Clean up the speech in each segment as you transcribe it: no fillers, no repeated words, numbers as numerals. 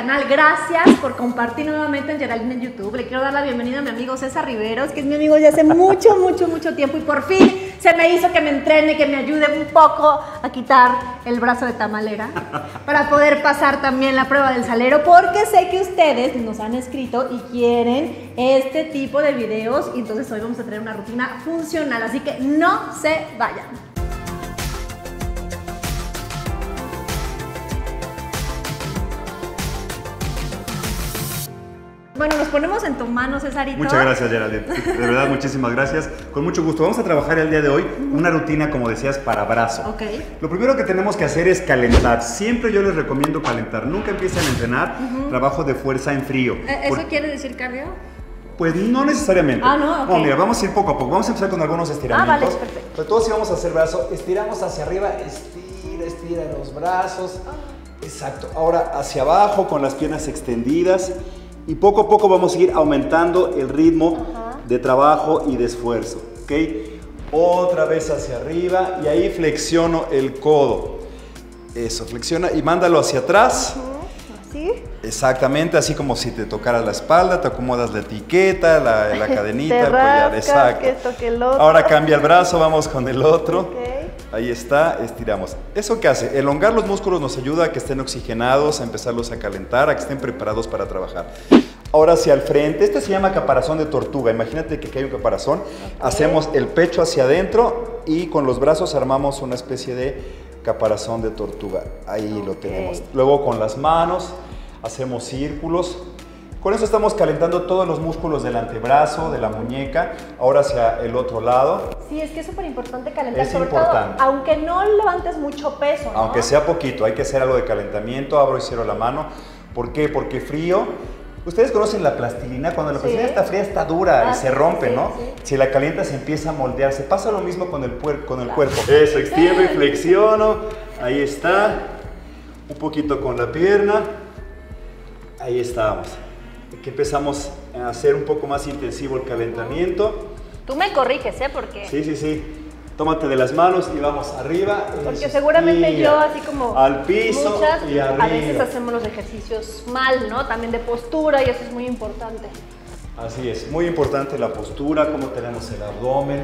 canal. Gracias por compartir nuevamente en Geraldine en YouTube. Le quiero dar la bienvenida a mi amigo César Riveros, que es mi amigo de hace mucho tiempo, y por fin se me hizo que me entrene, que me ayude un poco a quitar el brazo de tamalera para poder pasar también la prueba del salero, porque sé que ustedes nos han escrito y quieren este tipo de videos, y entonces hoy vamos a tener una rutina funcional, así que no se vayan. Bueno, nos ponemos en tu mano, Cesarito. Muchas gracias, Geraldine. De verdad, muchísimas gracias. Con mucho gusto. Vamos a trabajar el día de hoy una rutina, como decías, para brazo. Ok. Lo primero que tenemos que hacer es calentar. Siempre yo les recomiendo calentar. Nunca empiecen a entrenar trabajo de fuerza en frío. ¿Eso quiere decir cardio? Pues no necesariamente. Ah, no, ok. No, mira, vamos a ir poco a poco. Vamos a empezar con algunos estiramientos. Vale, perfecto. Sobre todo si vamos a hacer brazo, estiramos hacia arriba, estira los brazos. Exacto. Ahora hacia abajo con las piernas extendidas. Y poco a poco vamos a ir aumentando el ritmo de trabajo y de esfuerzo, ¿ok? Otra vez hacia arriba y ahí flexiono el codo. Eso, flexiona y mándalo hacia atrás. ¿Así? Exactamente, así como si te tocaras la espalda, te acomodas la etiqueta, la cadenita, el collar. collar, exacto. Que esto, que el otro. Ahora cambia el brazo, vamos con el otro. Okay. Ahí está, estiramos. ¿Eso qué hace? Elongar los músculos nos ayuda a que estén oxigenados, a empezarlos a calentar, a que estén preparados para trabajar. Ahora hacia el frente, este se llama caparazón de tortuga. Imagínate que aquí hay un caparazón, hacemos el pecho hacia adentro y con los brazos armamos una especie de caparazón de tortuga. Ahí lo tenemos. Luego con las manos hacemos círculos. Con eso estamos calentando todos los músculos del antebrazo, de la muñeca, ahora hacia el otro lado. Sí, es que es súper importante calentar, Es sobre importante. todo, aunque no levantes mucho peso, ¿no? Aunque sea poquito, hay que hacer algo de calentamiento, abro y cierro la mano. ¿Por qué? Porque frío. Ustedes conocen la plastilina, cuando la plastilina está fría está dura y se rompe, ¿no? Sí. Si la calientas empieza a moldearse. Pasa lo mismo con el cuerpo. Eso, extiendo y flexiono. Ahí está. Un poquito con la pierna. Ahí estamos. Aquí empezamos a hacer un poco más intensivo el calentamiento. Tú me corriges, ¿eh? Porque... Sí. Tómate de las manos y vamos arriba. Porque eso, seguramente estira. yo, así como al piso y arriba. a veces hacemos los ejercicios mal, ¿no? También de postura, y eso es muy importante. Así es, muy importante la postura, cómo tenemos el abdomen.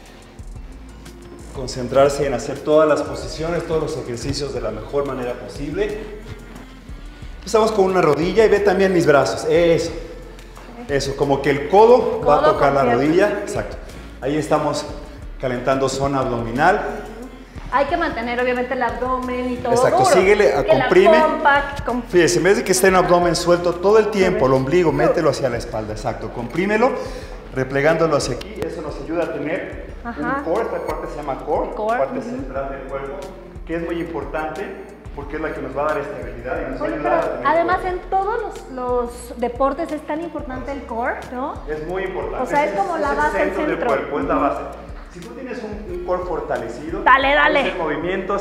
Concentrarse en hacer todas las posiciones, todos los ejercicios de la mejor manera posible. Empezamos con una rodilla y ve también mis brazos. Eso, como que el codo va a tocar la rodilla. Exacto. Ahí estamos calentando zona abdominal. Hay que mantener obviamente el abdomen y todo. Exacto, duro. síguele, comprime. Compact. Fíjese, en vez de que esté en abdomen suelto todo el tiempo, el ombligo, mételo hacia la espalda. Exacto, comprímelo, replegándolo hacia aquí. Eso nos ayuda a tener un core. Esta parte se llama core, parte central del cuerpo, que es muy importante porque es la que nos va a dar estabilidad y nos va a ayudar a tener. Además, en todos los deportes es tan importante el core, ¿no? Es muy importante. O sea, es como la base del centro. Del cuerpo, es la base. Si tú tienes un core fortalecido, dale. puedes hacer movimientos,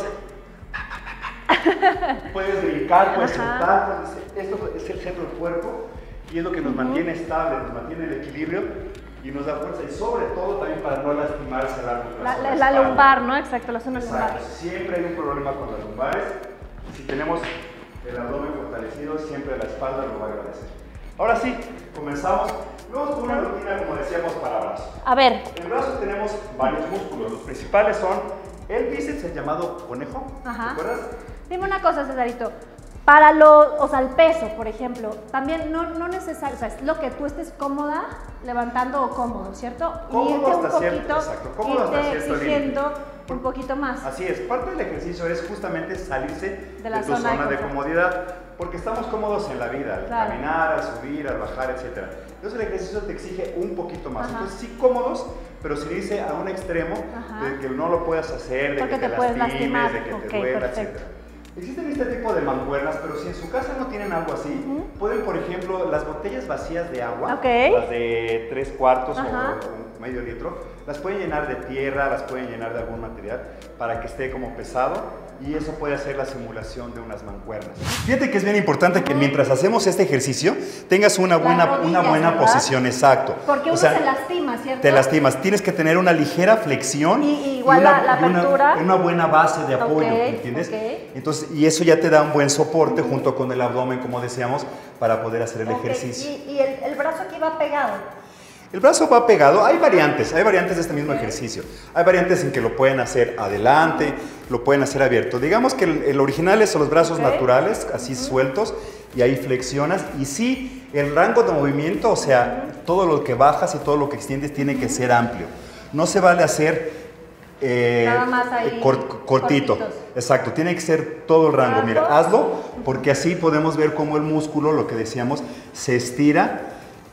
puedes brincar, puedes saltar, esto es el centro del cuerpo y es lo que nos mantiene estable, nos mantiene el equilibrio y nos da fuerza y sobre todo también para no lastimarse a largo plazo. La lumbar, ¿no? Exacto, la zona lumbar. Siempre hay un problema con las lumbares. Si tenemos el abdomen fortalecido, siempre la espalda lo va a agradecer. Ahora sí, comenzamos. Vamos con una rutina, como decíamos, para brazos. A ver. En el brazo tenemos varios músculos. Los principales son el bíceps, el llamado conejo. ¿Te acuerdas? Dime una cosa, Cesarito. Para el peso, por ejemplo, también no necesario, o sea, es lo que tú estés cómoda levantando o cómodo, ¿cierto? Cómodo hasta cierto, exacto, cómodo hasta cierto exigiendo un poquito más. Así es, parte del ejercicio es justamente salirse de tu zona de comodidad, porque estamos cómodos en la vida, al caminar, al subir, al bajar, etc. Entonces el ejercicio te exige un poquito más. Entonces sí cómodos, pero sin irse a un extremo de que no lo puedas hacer, de que te lastimes, de que te duela, etc. Existen este tipo de mancuernas, pero si en su casa no tienen algo así, pueden, por ejemplo, las botellas vacías de agua, las de 3/4 o medio litro, las pueden llenar de tierra, las pueden llenar de algún material para que esté como pesado y eso puede hacer la simulación de unas mancuernas. Fíjate que es bien importante que mientras hacemos este ejercicio tengas una buena posición, exacto. Porque uno se lastima, ¿cierto? Te lastimas, tienes que tener una ligera flexión y igual la apertura. Una buena base de apoyo, ¿entiendes? Entonces, y eso ya te da un buen soporte junto con el abdomen, como decíamos, para poder hacer el ejercicio. Y el brazo aquí va pegado. El brazo va pegado, hay variantes de este mismo ejercicio. Hay variantes en que lo pueden hacer adelante, lo pueden hacer abierto. Digamos que el original es los brazos naturales, así sueltos, y ahí flexionas. Y sí, el rango de movimiento, o sea, todo lo que bajas y todo lo que extiendes tiene que ser amplio. No se vale hacer nada más ahí cortito. Exacto, tiene que ser todo el rango. Mira, hazlo, porque así podemos ver cómo el músculo, lo que decíamos, se estira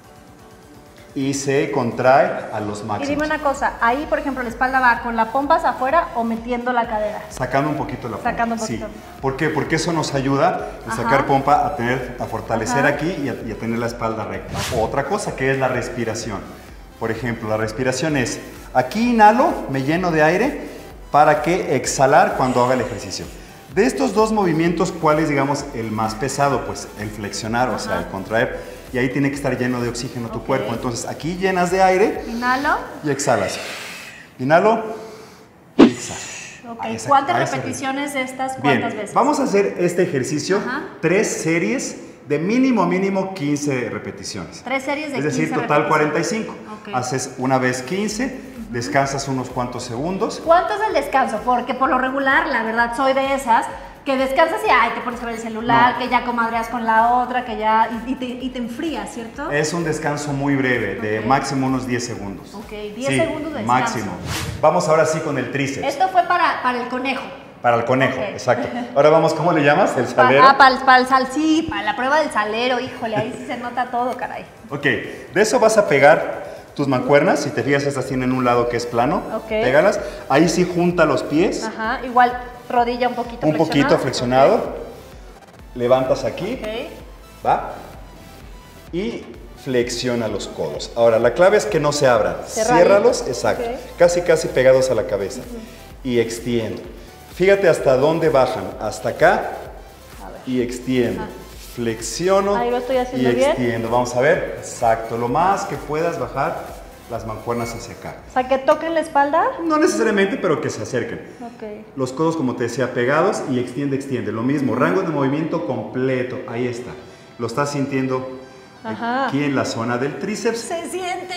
y se contrae a los máximos. Y dime una cosa, ahí por ejemplo la espalda va con la pompa hacia afuera o metiendo la cadera. Sacando un poquito la pompa. Sacando un poquito. Sí. ¿Por qué? Porque eso nos ayuda a sacar pompa, a fortalecer aquí y a tener la espalda recta. Otra cosa que es la respiración. Por ejemplo, la respiración es, aquí inhalo, me lleno de aire para que exhalar cuando haga el ejercicio. De estos dos movimientos, ¿cuál es, digamos, el más pesado? Pues el flexionar, o sea, el contraer. Y ahí tiene que estar lleno de oxígeno tu cuerpo. Entonces aquí llenas de aire. Inhalo. Y exhalas. Inhalo y exhalo. ¿Cuántas repeticiones de estas? ¿Cuántas veces? Vamos a hacer este ejercicio 3 series de mínimo 15 repeticiones. 3 series de 15 repeticiones. Es decir, total 45. Okay. Haces una vez 15, descansas unos cuantos segundos. ¿Cuánto es el descanso? Porque por lo regular, la verdad, soy de esas que descansas y ay, te pones a ver el celular, que ya comadreas con la otra, que ya y te enfrías, ¿cierto? Es un descanso muy breve, de máximo unos 10 segundos. Ok, 10 segundos de descanso. Máximo. Vamos ahora sí con el tríceps. Esto fue para el conejo. Para el conejo, exacto. Ahora vamos, ¿cómo le llamas? ¿El salero? Para el sí, para la prueba del salero, híjole, ahí sí se nota todo, caray. Ok, de eso vas a pegar tus mancuernas, si te fijas estas tienen un lado que es plano, pégalas, ahí sí junta los pies. Ajá, igual rodilla un poquito flexionado, levantas aquí, ¿va? Y flexiona los codos. Ahora, la clave es que no se abran, ciérralos, exacto, casi pegados a la cabeza y extiendo. Fíjate hasta dónde bajan, hasta acá y extiendo. Flexiono ahí lo estoy haciendo y extiendo. Bien. Vamos a ver, exacto, lo más que puedas bajar las mancuernas hacia acá. O sea, que toquen la espalda. No necesariamente, pero que se acerquen. Los codos, como te decía, pegados y extiende. Lo mismo, rango de movimiento completo, ahí está. Lo estás sintiendo aquí en la zona del tríceps. Se siente.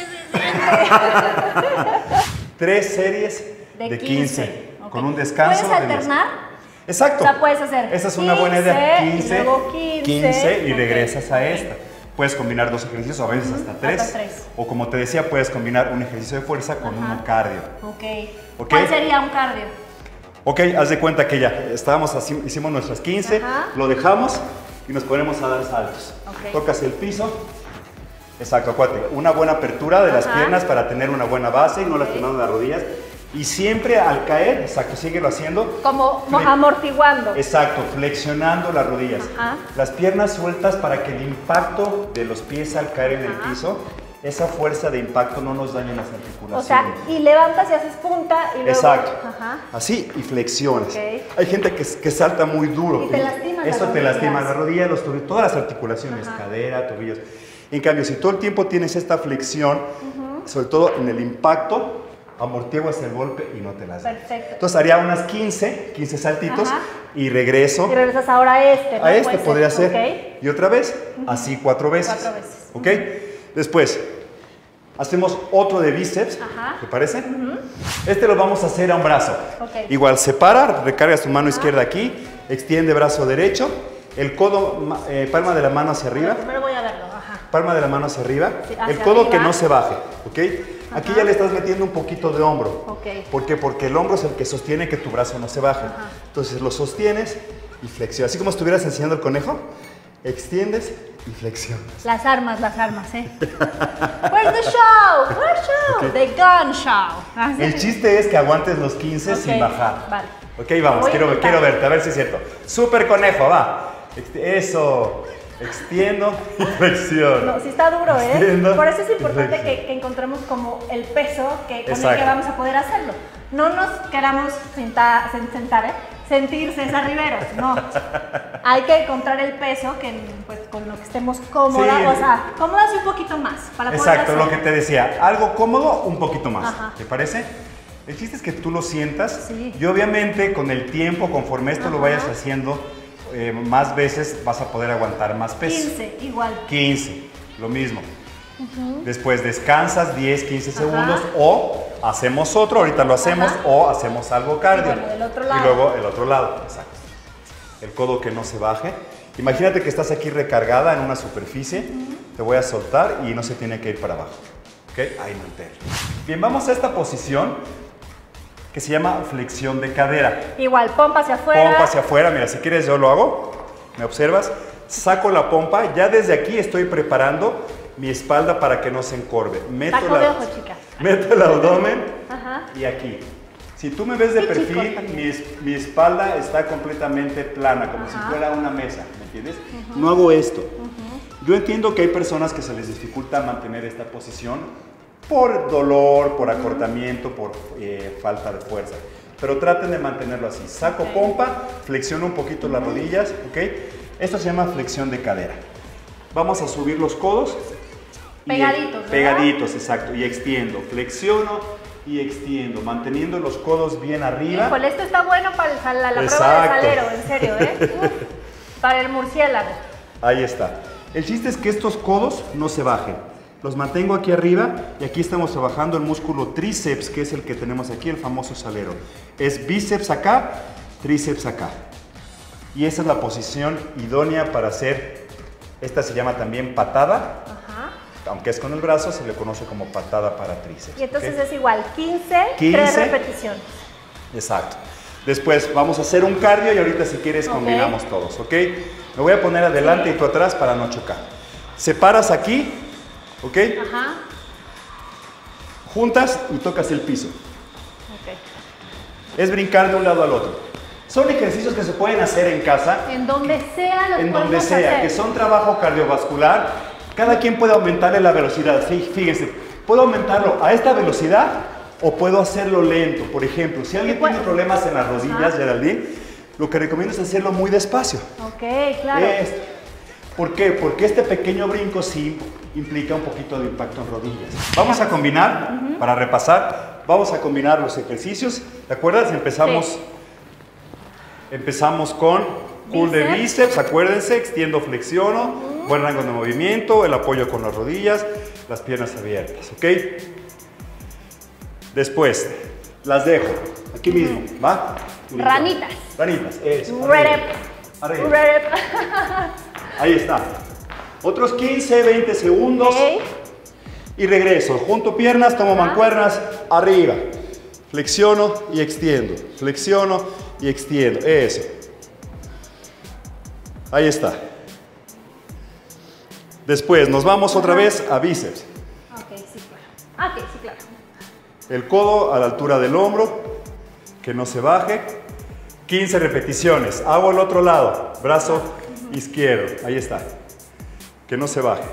3 series de 15. Con un descanso. ¿Puedes alternar? Exacto. O sea, puedes hacer esa es una buena idea. 15, y luego 15 y regresas a esta. Puedes combinar 2 ejercicios, a veces hasta 3. O como te decía, puedes combinar un ejercicio de fuerza con uno cardio. ¿Cuál sería un cardio? Ok, haz de cuenta que ya estábamos así, hicimos nuestras 15, lo dejamos y nos ponemos a dar saltos. Tocas el piso. Exacto, acuérdate. Una buena apertura de las piernas para tener una buena base y no lastimando las rodillas. Y siempre al caer, exacto, síguelo haciendo. Como amortiguando. Exacto, flexionando las rodillas. Las piernas sueltas para que el impacto de los pies al caer en el piso, esa fuerza de impacto no nos dañe las articulaciones. O sea, y levantas y haces punta y luego... Exacto. Así y flexiones. Hay gente que salta muy duro. Y te lastima eso te lastima la rodilla, los tobillos, todas las articulaciones, cadera, tobillos. En cambio, si todo el tiempo tienes esta flexión, sobre todo en el impacto, amortiguas el golpe y no te las da. Perfecto. Entonces haría unas 15 saltitos y regreso. Y regresas ahora a este. ¿no? A este podría ser. Y otra vez, así 4 veces. 4 veces. ¿Ok? Después, hacemos otro de bíceps. ¿Te parece? Este lo vamos a hacer a un brazo. Igual, separa, recargas tu mano izquierda aquí, extiende brazo derecho, el codo, palma de la mano hacia arriba. Primero voy a verlo. Palma de la mano hacia arriba. Sí, hacia el codo arriba. Que no se baje. ¿Ok? Aquí ya le estás metiendo un poquito de hombro. ¿Por qué? Porque el hombro es el que sostiene que tu brazo no se baje. Entonces lo sostienes y flexionas. Así como estuvieras enseñando el conejo, extiendes y flexionas. Las armas, ¿eh? Where's the show? Where's the show? The gun show. El chiste es que aguantes los 15 sin bajar. Vale. Ok, vamos, quiero verte, a ver si es cierto. Súper conejo, va. Eso. Extiendo y flexiono. No, sí está duro, ¿eh? Extiendo, por eso es importante que encontremos como el peso con el que vamos a poder hacerlo. No nos queramos sentar, sentir César Riveros, no. Hay que encontrar el peso que, pues, con lo que estemos cómodas, Sí. o sea, cómodas y un poquito más. Para poder Exacto, hacer. lo que te decía, algo cómodo, un poquito más. Ajá. ¿Te parece? El chiste es que tú lo sientas Sí. y obviamente con el tiempo, conforme esto lo Ajá. vayas haciendo, más veces vas a poder aguantar más peso. 15, igual. 15, lo mismo. Después descansas 10, 15 segundos o hacemos otro, ahorita lo hacemos, Ajá. o hacemos algo cardio. Y bueno, del otro lado. Y luego el otro lado, exacto. El codo que no se baje. Imagínate que estás aquí recargada en una superficie, te voy a soltar y no se tiene que ir para abajo. ¿Ok? Ahí manténlo. Bien, vamos a esta posición que se llama flexión de cadera. Igual, pompa hacia afuera. Pompa hacia afuera, mira, si quieres yo lo hago, me observas, saco la pompa, ya desde aquí estoy preparando mi espalda para que no se encorve. Taco de ojo, chica. Meto el abdomen Ajá. y aquí. Si tú me ves de Y chicos perfil, también. mi espalda está completamente plana, como Ajá. si fuera una mesa, ¿me entiendes? No hago esto. Yo entiendo que hay personas que se les dificulta mantener esta posición por dolor, por acortamiento, por falta de fuerza. Pero traten de mantenerlo así. Saco pompa, flexiono un poquito las rodillas, ¿ok? Esto se llama flexión de cadera. Vamos a subir los codos. Pegaditos, ¿verdad? Pegaditos, exacto. Y extiendo, flexiono y extiendo, manteniendo los codos bien arriba. Híjole, esto está bueno para la prueba de Exacto. salero, en serio, ¿eh? Uf, para el murciélago. Ahí está. El chiste es que estos codos no se bajen. Los mantengo aquí arriba y aquí estamos trabajando el músculo tríceps, que es el que tenemos aquí, el famoso salero. Es bíceps acá, tríceps acá. Y esa es la posición idónea para hacer, esta se llama también patada, Ajá. aunque es con el brazo, se le conoce como patada para tríceps. Y entonces ¿ok? es igual, 15, 15. 3 repeticiones. Exacto. Después vamos a hacer un cardio y ahorita si quieres Ok. combinamos todos, ¿ok? Me voy a poner adelante y tú atrás para no chocar. Separas aquí, ¿ok? Ajá. Juntas y tocas el piso. Ok. Es brincar de un lado al otro. Son ejercicios que se pueden hacer en casa, En donde sea los en donde podemos sea, hacer. que son trabajo cardiovascular. Cada quien puede aumentarle la velocidad. Fíjense, puedo aumentarlo a esta velocidad o puedo hacerlo lento. Por ejemplo, si alguien tiene problemas en las rodillas, Geraldine, lo que recomiendo es hacerlo muy despacio. Ok, claro. Esto. ¿Por qué? Porque este pequeño brinco sí implica un poquito de impacto en rodillas. Vamos a combinar, para repasar, vamos a combinar los ejercicios. ¿Te acuerdas? Empezamos con curl de bíceps, acuérdense, extiendo, flexiono, buen rango de movimiento, el apoyo con las rodillas, las piernas abiertas, ¿ok? Después, las dejo, aquí mismo, ¿va? Ranitas. Ranitas, eso. Rep. Arriba. Rep. Ahí está. Otros 15, 20 segundos. Ok. Y regreso. Junto piernas, tomo mancuernas, arriba. Flexiono y extiendo. Flexiono y extiendo. Eso. Ahí está. Después nos vamos otra vez a bíceps. Ok, sí, claro. Ok, sí, claro. El codo a la altura del hombro, que no se baje. 15 repeticiones. Hago el otro lado, brazo izquierdo. Ahí está. Que no se baje.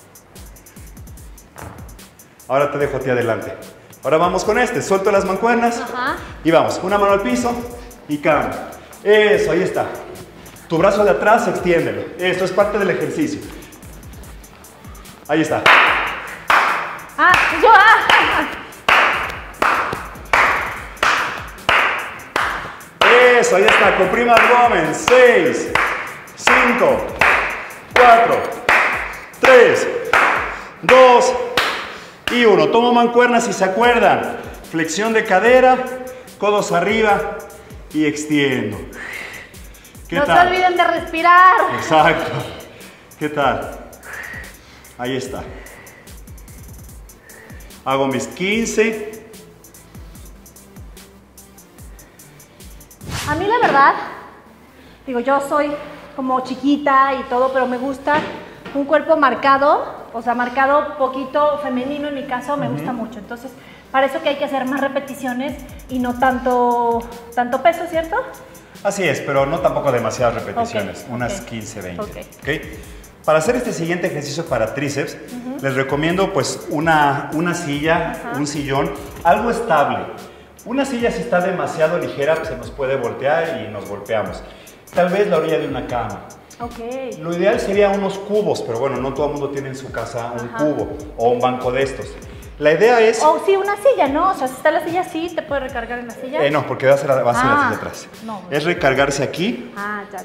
Ahora te dejo a ti adelante. Ahora vamos con este. Suelto las mancuernas. Ajá. Y vamos. Una mano al piso y cambio. Eso, ahí está. Tu brazo de atrás, extiéndelo. Esto es parte del ejercicio. Ahí está. Yo. Eso, ahí está. Comprima abdomen. 6, 5, 4, 3, 2 y 1. Tomo mancuernas si se acuerdan. Flexión de cadera, codos arriba y extiendo. ¿Qué No tal? se olviden de respirar. Exacto. ¿Qué tal? Ahí está. Hago mis 15. A mí la verdad, digo, yo soy como chiquita y todo, pero me gusta un cuerpo marcado, o sea, marcado poquito femenino en mi caso, me gusta mucho. Entonces, para eso que hay que hacer más repeticiones y no tanto peso, ¿cierto? Así es, pero no tampoco demasiadas repeticiones, Ok, unas ok. 15, 20. Ok. ¿Ok? Para hacer este siguiente ejercicio para tríceps, les recomiendo pues una silla, un sillón, algo estable. Una silla si está demasiado ligera, pues se nos puede voltear y nos golpeamos. Tal vez la orilla de una cama. Ok. Lo ideal sería unos cubos, pero bueno, no todo el mundo tiene en su casa un cubo o un banco de estos. La idea es... O sí, una silla, ¿no? O sea, si está la silla así, ¿te puede recargar en la silla? No, porque va a ser la silla atrás. No. Es recargarse aquí. Ya.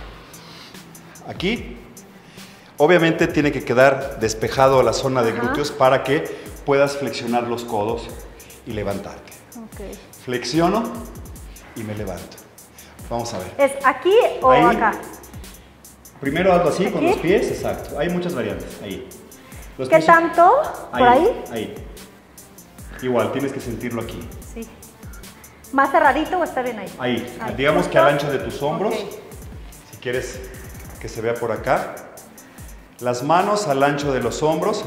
Aquí. Obviamente tiene que quedar despejado la zona de glúteos para que puedas flexionar los codos y levantarte. Ok. Flexiono y me levanto. Vamos a ver. ¿Es aquí o Ahí. acá? Primero hazlo así, ¿Aquí? con los pies, exacto. Hay muchas variantes, ahí. Los ¿Qué pies- tanto? ¿Por ahí? Ahí. Igual, tienes que sentirlo aquí. Sí. ¿Más cerradito o está bien ahí? Ahí. Ahí. Digamos que ¿Justo? al ancho de tus hombros. Ok. Si quieres que se vea por acá. Las manos al ancho de los hombros.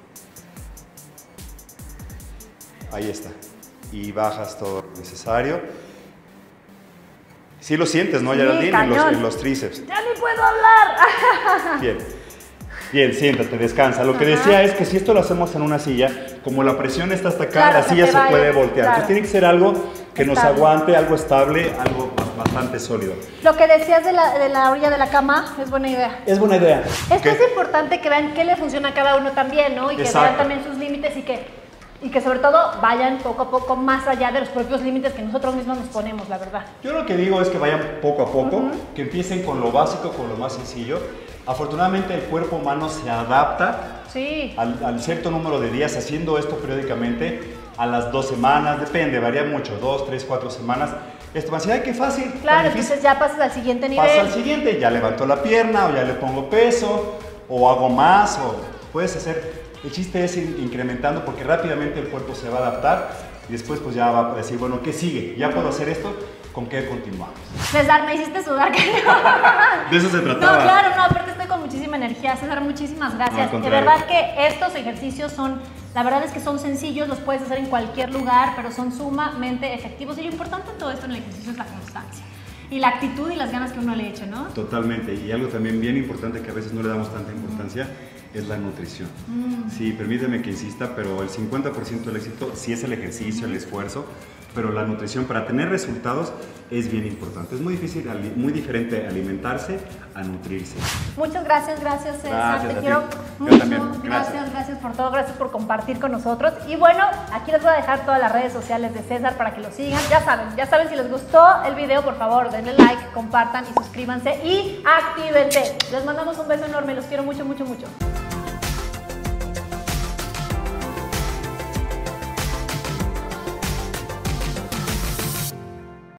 Ahí está. Y bajas todo lo necesario. Sí lo sientes, ¿no, Sí, Geraldine? cañón. En los tríceps. ¡Ya ni puedo hablar! Bien. Bien, siéntate, descansa. Lo que decía es que si esto lo hacemos en una silla, como la presión está hasta acá, Claro, la se silla te se vaya, puede voltear. claro. Entonces tiene que ser algo que nos Estable. aguante, algo estable, algo bastante sólido. Lo que decías de la orilla de la cama es buena idea. Es buena idea. Esto Ok. es importante que vean qué le funciona a cada uno también, ¿no? Y que Exacto. vean también sus límites y que sobre todo vayan poco a poco más allá de los propios límites que nosotros mismos nos ponemos, la verdad. Yo lo que digo es que vayan poco a poco, que empiecen con lo básico, con lo más sencillo. Afortunadamente el cuerpo humano se adapta Sí. al cierto número de días haciendo esto periódicamente a las 2 semanas, depende, varía mucho, 2, 3, 4 semanas. Esto va a decir, ay, qué fácil. tan Claro, difícil". entonces ya pasas al siguiente nivel. Pasa al siguiente, ya levanto la pierna o ya le pongo peso o hago más o puedes hacer. El chiste es ir incrementando porque rápidamente el cuerpo se va a adaptar y después pues ya va a decir, bueno, ¿qué sigue? Ya puedo hacer esto, ¿con qué continuamos? César, me hiciste sudar, De eso se No, trataba. claro, no, aparte estoy con muchísima energía. César, muchísimas No, al gracias. De contrario. verdad que estos ejercicios la verdad es que son sencillos, los puedes hacer en cualquier lugar, pero son sumamente efectivos. Y lo importante en todo esto en el ejercicio es la constancia. Y la actitud y las ganas que uno le eche, ¿no? Totalmente. Y algo también bien importante que a veces no le damos tanta importancia es la nutrición. Sí, permíteme que insista, pero el 50% del éxito sí es el ejercicio, el esfuerzo, pero la nutrición para tener resultados es bien importante. Es muy difícil, muy diferente alimentarse a nutrirse. Muchas gracias, César. Gracias Te a quiero ti. Yo mucho. también. Gracias por todo, gracias por compartir con nosotros. Y bueno, aquí les voy a dejar todas las redes sociales de César para que lo sigan. Ya saben, si les gustó el video, por favor, denle like, compartan y suscríbanse y actívense. Les mandamos un beso enorme, los quiero mucho, mucho, mucho.